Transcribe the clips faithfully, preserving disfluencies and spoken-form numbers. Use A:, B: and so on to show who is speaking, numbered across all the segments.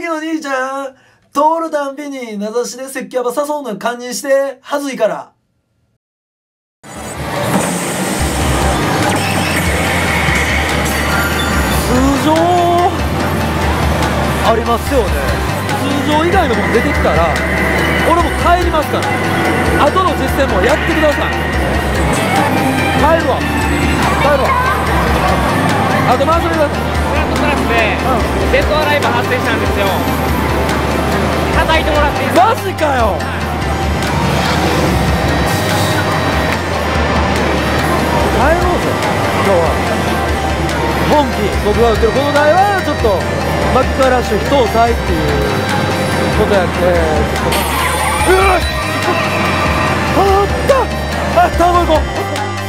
A: きお兄ちゃん、通るたんびに名指しで説教ば誘うの堪忍して、はずいから。
B: 通常ありますよね。通常以外のもの出てきたら俺も帰りますから。後の実践もやってください。帰るわ帰るわ。あと回してください。
C: フラットクラスで、うん、デッドアライブ発生したんですよ。叩いてもらっていいですか。
B: マジかよ。帰ろうぜ今日は。本気僕が打ってるこの台はちょっとマッカーラッシュ人をさいっていうことやって、うわっあったあったもう行こう。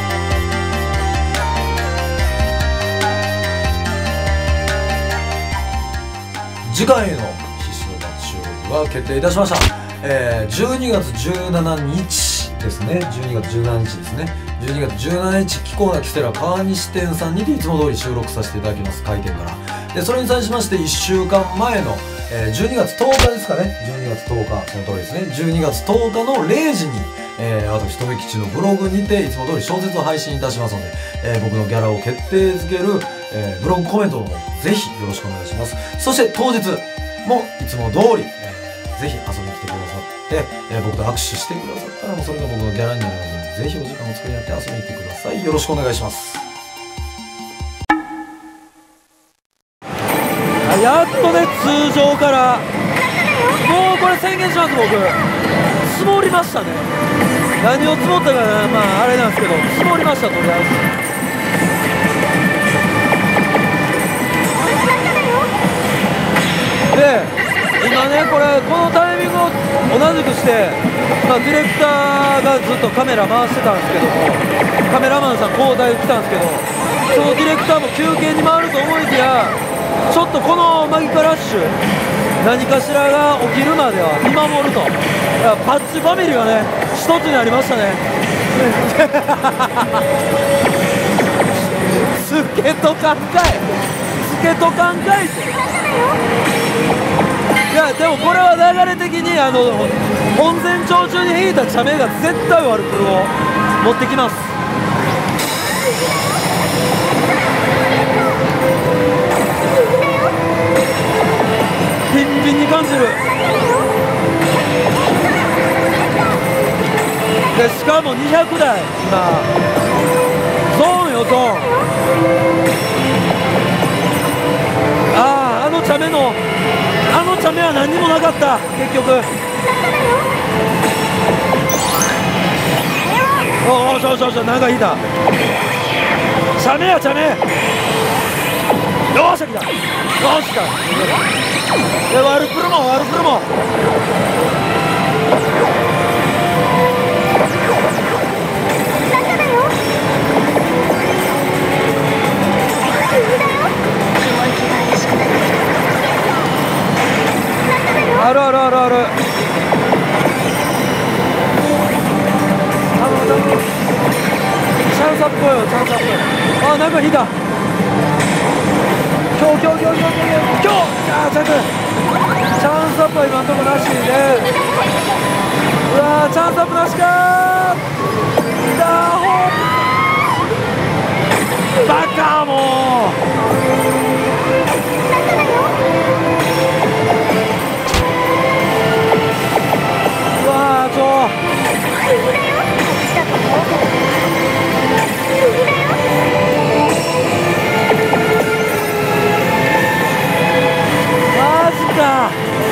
A: 次回の必勝バ収録が決定いたしました。えー、じゅうにがつじゅうしちにちですね。じゅうにがつじゅうしちにちですね。じゅうにがつじゅうしちにち、キコーナキステラ川西店さんにていつも通り収録させていただきます。開店から。で、それに際しましていっしゅうかんまえの、えー、じゅうにがつとおかですかね。じゅうにがつとおか、その通りですね。じゅうにがつとおかのれいじに、えー、私、とめきちのブログにていつも通り小説を配信いたしますので、えー、僕のギャラを決定づける、えー、ブログコメントの方、ぜひよろしくお願いします。そして当日もいつも通り、えー、ぜひ遊びに来てくださって、えー、僕と握手してくださったらもうそれが僕のギャラになりますので、ぜひお時間を作り合って遊びに来てください。よろしくお願いします。
B: やっとね、通常からもうこれ宣言します。僕積もりましたね。何を積もったかな、まああれなんですけど積もりました。とりあえずで、今ね、これ、このタイミングを同じくして、まあ、ディレクターがずっとカメラ回してたんですけども、カメラマンさん交代来たんですけど、そのディレクターも休憩に回ると思いきや、ちょっとこのマギカラッシュ、何かしらが起きるまでは見守ると。パッチファミリーがね、一つになりましたね。スケとかんかいスケとかんかいって。いやでもこれは流れ的にあの本戦長中に引いた茶目が絶対ワルプルを持ってきます。ビンビンに感じる。でしかもにひゃくだい今ゾーンよゾーン。あああの茶目のあの茶目は何にもなかった結局。おおしょしょしょ長い引いた。茶目や茶目。よーし来た。よーし来た。でワルプルもワルプルも。あるあるあるある。頼む頼む。チャンスアップよチャンスアップ。あなんか引いた。今日今日今日今日今日今日あチャンスチャンスアップは今のところなしで。うわーチャンスアップなしかー。ダーホーバカもうわーちょマジか。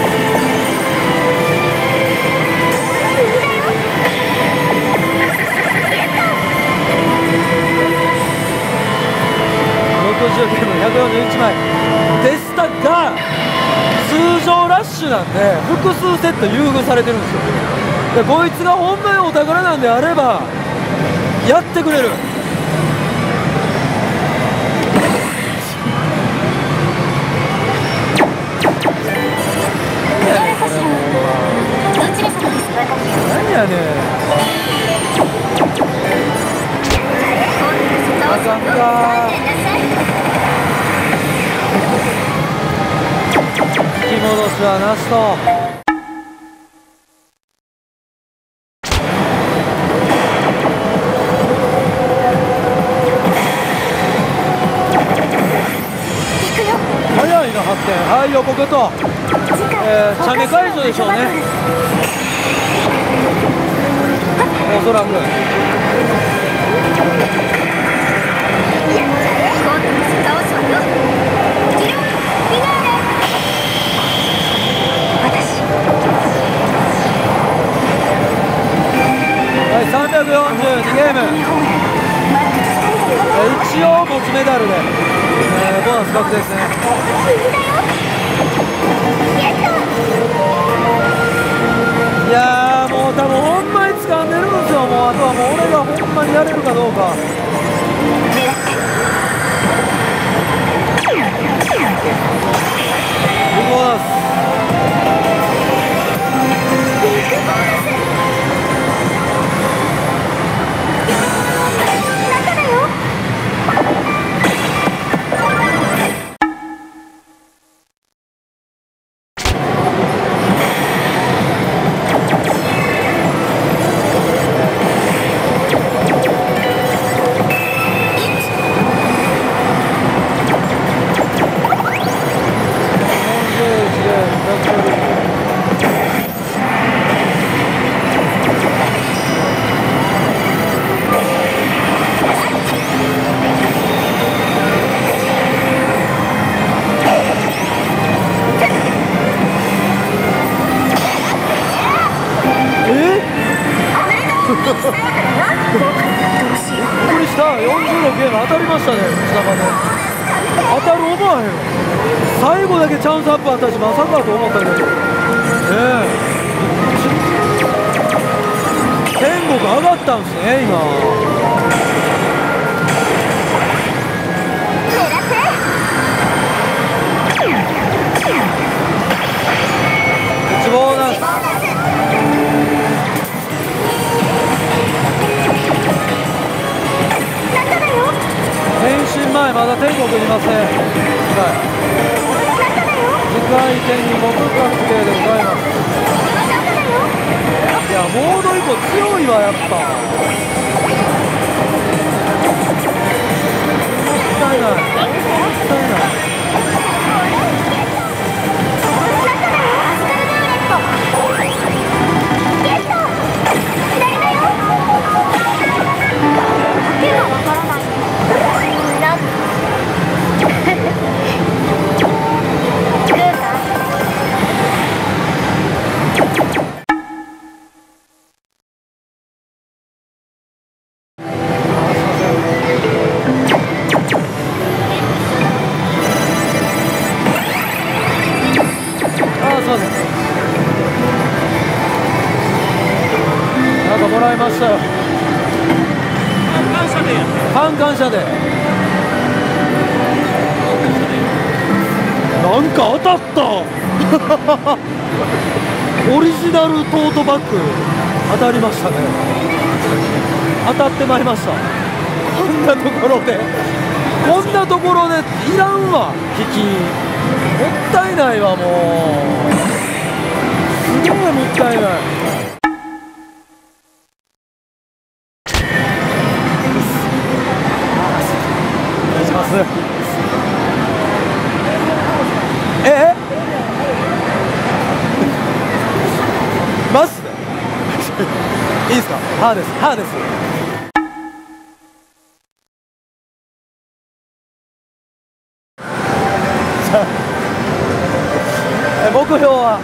B: ろくじゅうゲームひゃくよんじゅういちまいでしたが、通常ラッシュなんで複数セット優遇されてるんですよ。でこいつがほんまにお宝なんであればやってくれる。何やねんあかんか。気持戻しはなしと。早いな発展。はい、横と、えー、茶目解除でしょうね、おそらく。はい、さんびゃくよんじゅうにゲーム、えー、一応持ちメダルで、えー、ボーナス確定ですね。いやー、もう多分ほんまに掴んでるんですよ。もうあとはもう俺がほんまにやれるかどうか。ビッグボーナス。よんじゅうろくゲーム当たりましたね、内中で。当たる思わへん。最後だけチャンスアップあったし、まさかと思ったけど。ねえ。天国上がったんですね、今。一ボーナス。変身前まだ天国にいますね。はい、次回天に僕確定でございます。いや、モード以降強いわ、やっぱ。もったいない、もったいない。なんかもらいましたよ。半感謝で。なんか当たったオリジナルトートバッグ当たりましたね。当たってまいりました。こんなところでこんなところでいらんわ、引き。もったいないわ、もう。すごいもったいない。お願いします。えマジでいいですか。ハーです、ハーです。目標は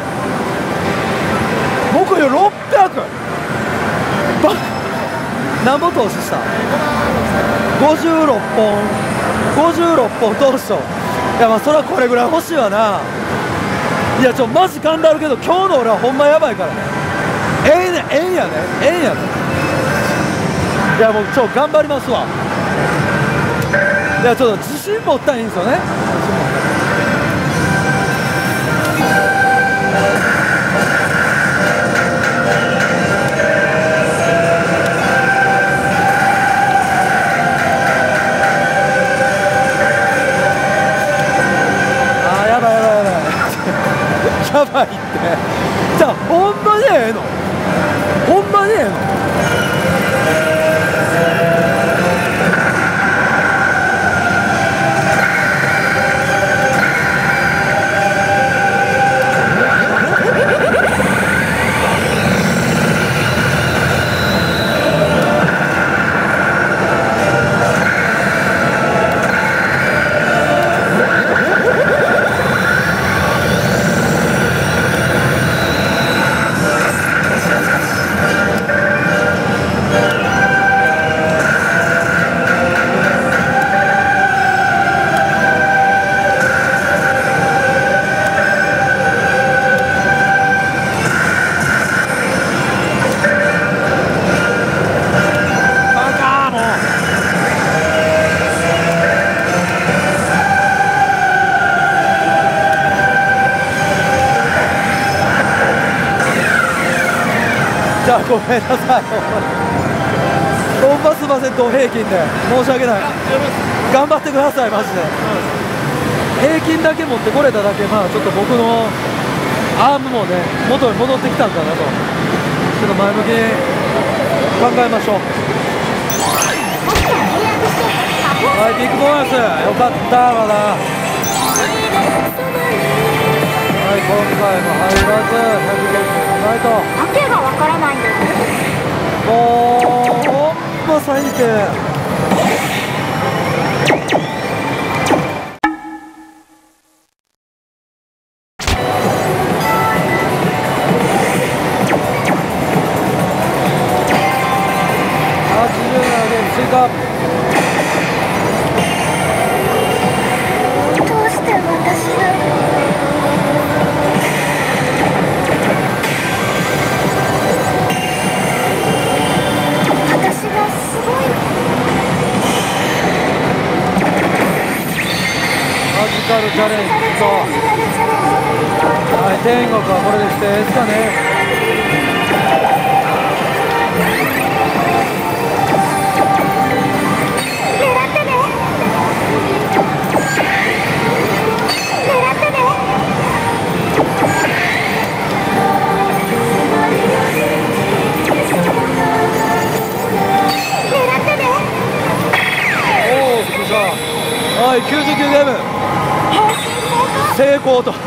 B: 目標ろっぴゃく。バ何本投資したごじゅうろっぽんごじゅうろっぽん投資と。いや、まあそれはこれぐらい欲しいわな。いや、ちょマジ勘だるけど今日の俺はほんまやばいからね。ええね、ええんやね、ええんやね。いや、もうちょ頑張りますわ。いや、ちょっと自信持ったらいいんですよね。 ないって。じゃあほんまにええの、ほんまにええの。じゃあごめんなさい、ほんますいません、同平均で申し訳ない。頑張ってくださいマジで。平均だけ持ってこれただけ、まあちょっと僕のアームもね元に戻ってきたんかなと、ちょっと前向きに考えましょう。はい、ビッグボーナスよかった。まだはい、今回も入らずひゃくごじゅうないと。
D: 訳がわからないんです。
B: もうほんま最低。はちじゅうななゲーム追加。
D: どうして私が
B: マジカルチャレンジと、はい、天国はこれでしてですかね。はい、きゅうじゅうきゅうゲーム成功と。い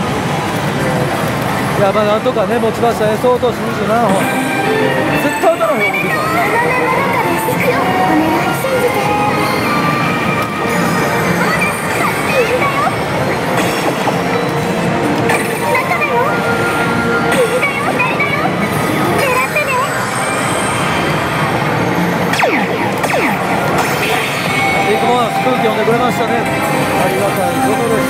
B: や、まあなんとかね持ちましたね。相当にじゅうななほん絶対当たらへんよ。僕今ビッグボーナス空気読んでくれましたね。ありがたいことです。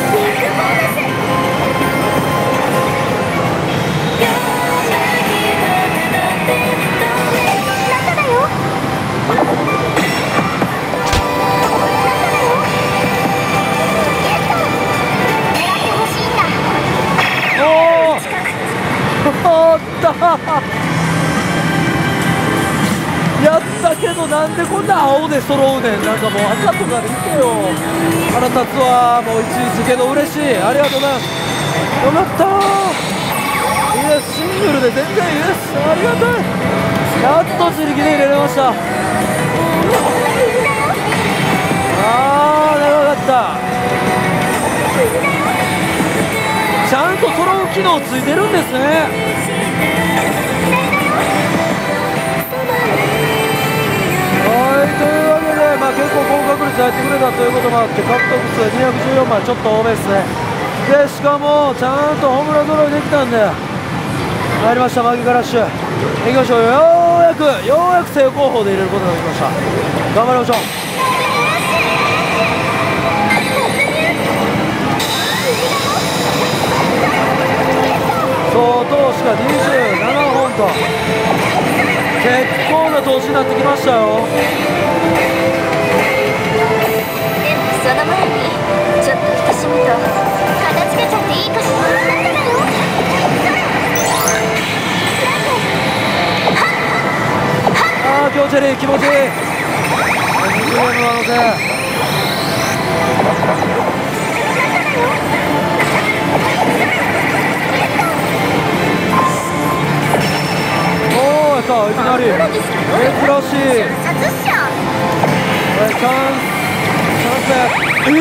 B: おおおったやったけど、なんでこんな青で揃うねん。なんかもう赤とかでいけよ。腹立つわ。もういちいちけど嬉しい。ありがとうございます。よかったー。いや、シングルで全然いいです。ありがたい。やっと自力で入れれました。あー、長かった。ちゃんと揃う機能ついてるんですね。はい、というわけで、まあ、結構高確率入ってくれたということもあって、獲得数にひゃくじゅうよんまい、ちょっと多めですね。でしかもちゃんとホームラン揃いできたんで、入りました、マギカラッシュ。いきましょう。ようやくようやく正攻法で入れることができました。頑張りましょう。総投資がにじゅうななほんと結構な投資になってきましたよ。
D: その前にちょっとひとしみと片付けちゃっていいかしら。
B: ああ、気持ちいい気持ちいい。にじゅうえんの可能性。
D: やった
B: いきなり珍しい。
D: 殺っしょ。
B: これチャンスチャンス。え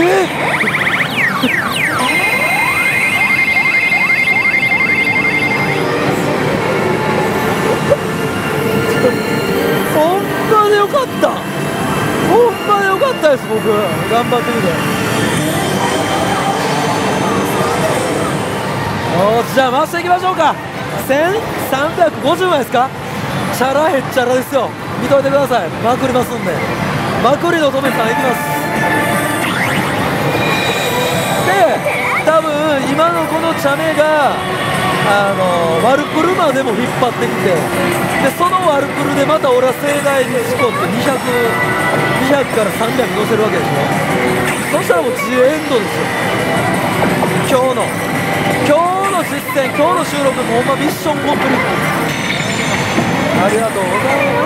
B: ー、ほんまでよかった。ほんまでよかったです。僕頑張ってみて。よし、じゃあ回していきましょうか。せんさんびゃくごじゅうまいですか。チャラへっちゃらですよ。見といてください。まくりますんで。まくりのトメさんいきます。で多分今のこのチャメがあのワルプルまでも引っ張ってきて、でそのワルプルでまた俺は盛大にスコってにひゃく、にひゃくからさんびゃく乗せるわけでしょ。そしたらもうジエンドですよ。今日の今日の実践、今日の収録もほんまミッションコンプリート。ありがとうございます。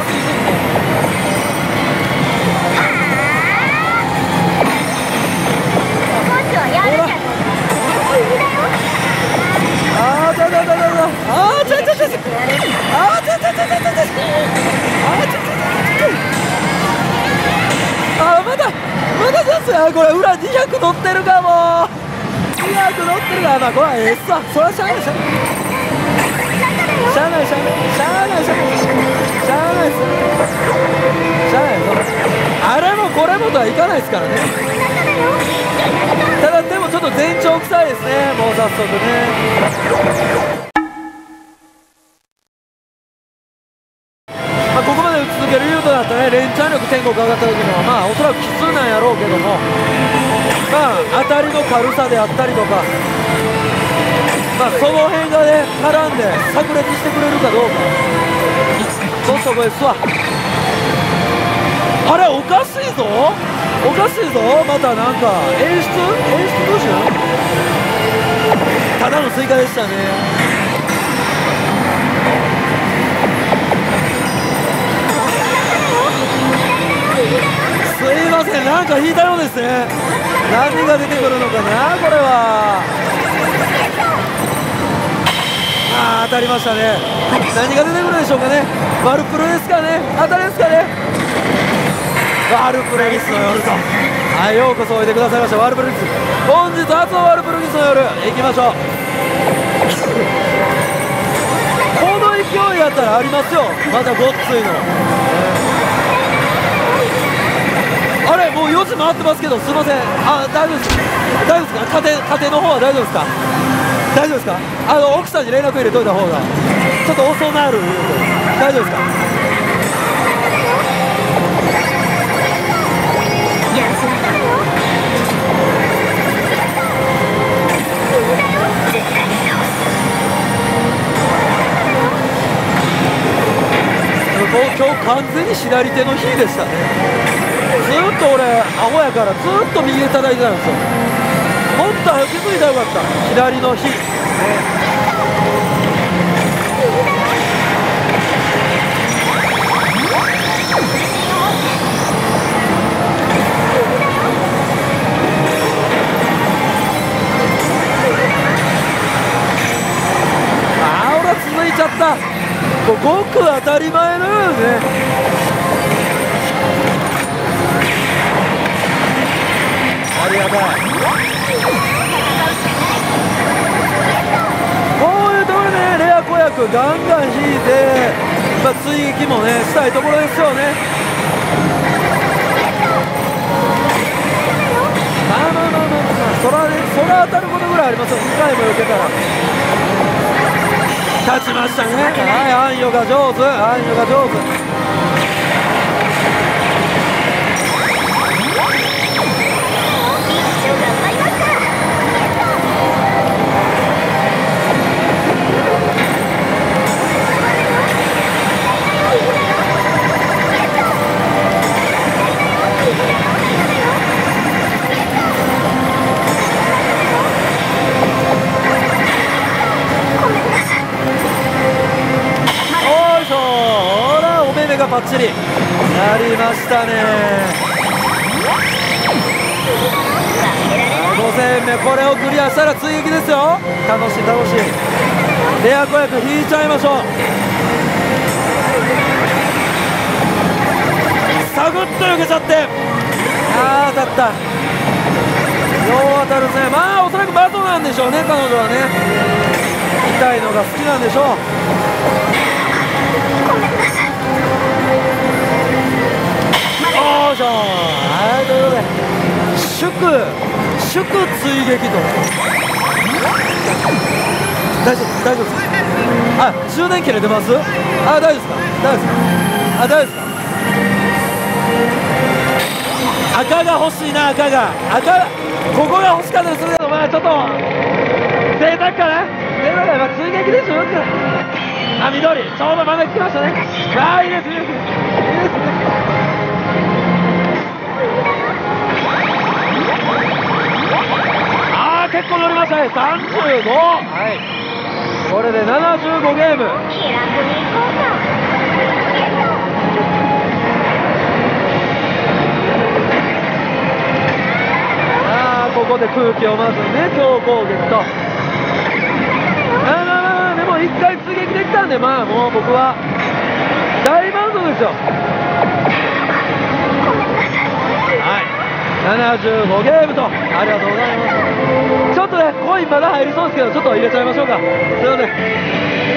D: 今度はやるじゃない。
B: あーだだだだだあーちゃちゃちゃちゃあーちゃちゃちゃちゃちゃちゃあーちゃちゃちゃちゃちゃあーまだまだですよ。これ裏にひゃく乗ってるかも。にひゃく乗ってるから、まあこれはええっさ。それはしゃあないしゃあないしゃあないしゃあないしゃあないしゃあないしゃあないっすしゃあないぞ。あれもこれもとはいかないですからね。ただでもちょっと前兆臭いですね。もう早速ね。まあここまで打ち続ける理由となったね、連チャン力天国上がった時のはまあおそらく奇数なんやろうけども、まあ当たりの軽さであったりとか、まあその辺がね絡んで炸裂してくれるかどうか。どうしたこれですわ。あれおかしいぞおかしいぞ。またなんか演出演出どうしよう。ただの追加でしたね。すいません、なんか引いたようですね。何が出てくるのかなこれは。あー当たりましたね。何が出てくるでしょうかね。ワルプルですかね。当たりですかね。ワルプルギスの夜と、はい、ようこそおいでくださいました。ワルプルギス、本日初のワルプルギスの夜行きましょう。この勢いやったらありますよ。またごっついの、えー、あれもうよじ回ってますけど、すいません。あ、大丈夫です。大丈夫ですか。家庭家庭の方は大丈夫ですか。大丈夫ですか。あの奥さんに連絡入れといた方がちょっと遅なる。大丈夫ですか。今日完全に左手の火でしたね。ずっと俺アホやからずっと右で叩いてたんですよ。もっと早く気づいたらよかった。左の火、ね、あー、俺は続いちゃった。もうごく当たり前のようにね。ありがたい。こういうところね、レア子役ガンガン引いて、まあ、追撃もねしたいところですよね。まあまあまあまあまあ、そらね、そら当たることぐらいありますよ。にかいも避けたら立ちましたね。はい、暗喩が上手、暗喩が上手。がバッチリやりましたね。ご戦目、これをクリアしたら追撃ですよ。楽しい楽しい。レア子役引いちゃいましょう。 サグッと避けちゃって、あー当たった、よう当たるね。まあおそらくバトなんでしょうね、彼女はね、痛いのが好きなんでしょう。よいしょ。はい、ということで祝祝追撃と、大丈夫大丈夫です。あ、充電切れてます。あ、大丈夫ですか、大丈夫ですか、あ、大丈夫ですか。赤が欲しいな、赤が赤、ここが欲しかったりするけど、まあちょっと贅沢かな、贅沢かな、まあ追撃でしょ、よく。あ、緑、ちょうど真ん中来ましたね。あー、いいですいいですいいですね。あー、結構乗りましたね、さんじゅうご、はい、これでななじゅうごゲーム。あー、ここで空気をまずね、強攻撃と。まあまあまあ、でもいっかい追撃できたんで、まあもう僕は大満足ですよ。はい、ななじゅうごゲームと、ありがとうございます。ちょっとね、コインまだ入りそうですけど、ちょっと入れちゃいましょうか。すいません。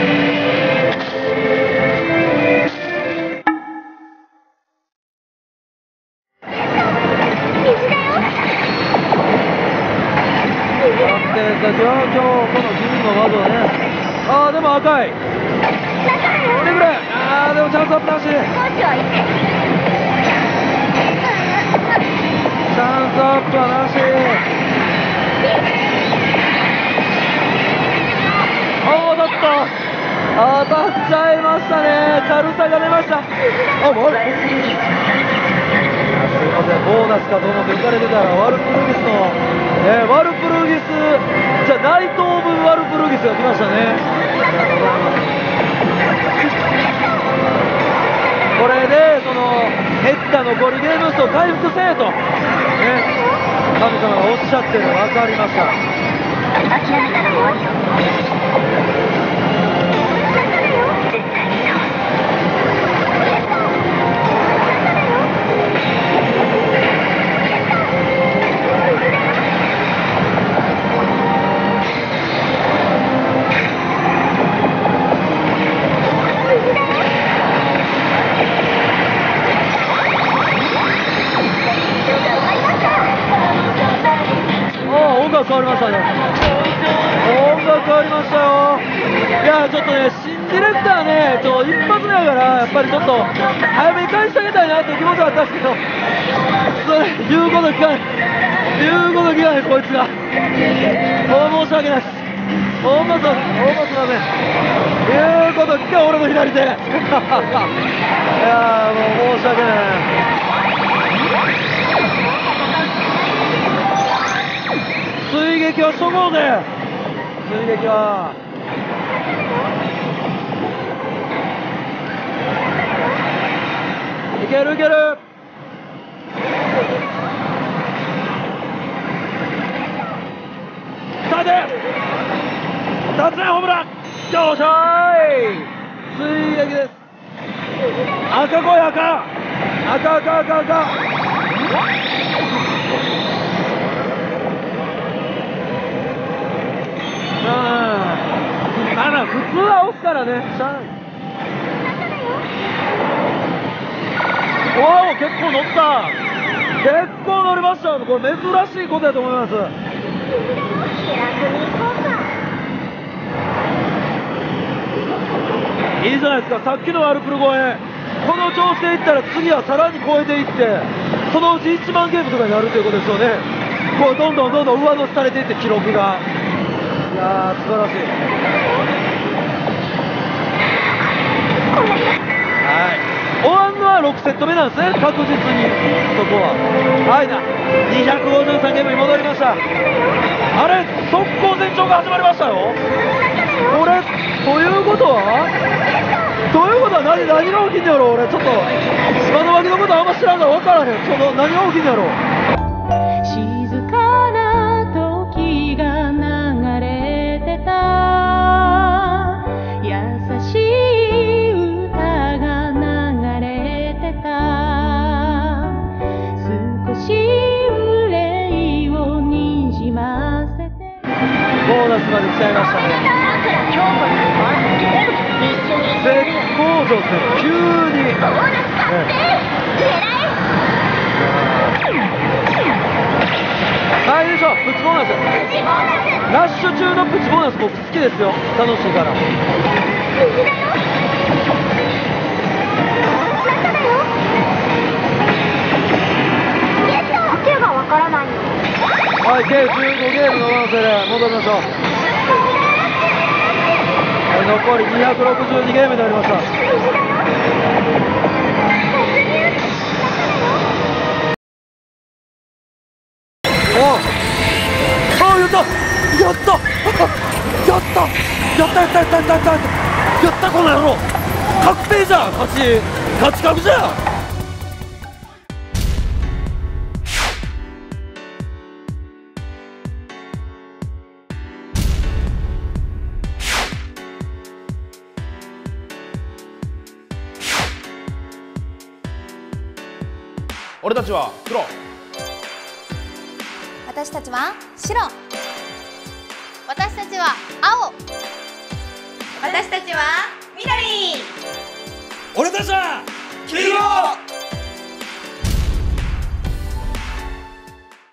B: 今日、今日この自分の窓ね、あーでも赤い、見てくれ、あーでもチャンスアップなし、チャンスアップはなし。あー当たった、当たっちゃいましたね、軽さが出ました。あ、もうあれ、すいません、ボーナスかと思って浮かれてたらワルプルギスの、えー、ワルプルギスじゃナイト・オブ・ワルプルギスが来ましたね。ありがとうございます。これでその減った残りゲーム数を回復せえと、ね、神様がおっしゃってるのが分かりました。諦めたら終わりよ。絶対に倒す。音楽変わりましたね。音楽変わりましたよ。いやちょっとね、新ディレクターね、ちょ一発目だからやっぱりちょっと早めに返してあげたいなっていう気持ちはあったんですけど、それ言うこと聞かない言うこと聞かないこいつが。もう申し訳ないです。ほんまそう、ほんますいません。言うこと聞か俺の左手いやーもう申し訳ない。追撃はしとこうぜ。追撃はいけるいける。立て立つね、ホームラン。よっしゃーい、追撃です。赤来い、赤赤赤赤赤。あら普通は押すからね、しゃあない。おお、結構乗った、結構乗りましたよ。これ珍しいことだと思います。いいじゃないですか、さっきのワルプル超え、この調子でいったら次はさらに超えていって、そのうちいちまんゲームとかになるということですよね。こうどんどんどんどん上乗せされていって記録が、いやー素晴らしい。はい、終わんのはろくセット目なんですね、確実にそこは。はいな、にひゃくごじゅうさんゲームに戻りました。あれ、速攻前兆が始まりましたよ。これということはということは何何が起きんのやろ。俺ちょっと島の脇のことあんま知らんから分からへん。ちょっと何が起きんのやろ。
E: 静かな時が流れてた、優しい歌が流れてた。
B: ーナスまで来ちゃいましたね。絶好調ですね、急に、ね、はい、よいしょ、プチボーナス、ラッシュ中のプチボーナス僕好きですよ、楽しいから。はい、計じゅうごゲームのワンセで戻りましょう。はい、残りにひゃくろくじゅうにゲームになりました。おああ、やったやったやったやったやったやったやったやったやったこの野郎、確定じゃん、勝ち勝ち確じゃん。
F: 俺たちは黒、
G: 私たちは白、私たちは青、私たちは緑、
B: 俺たちは黄色。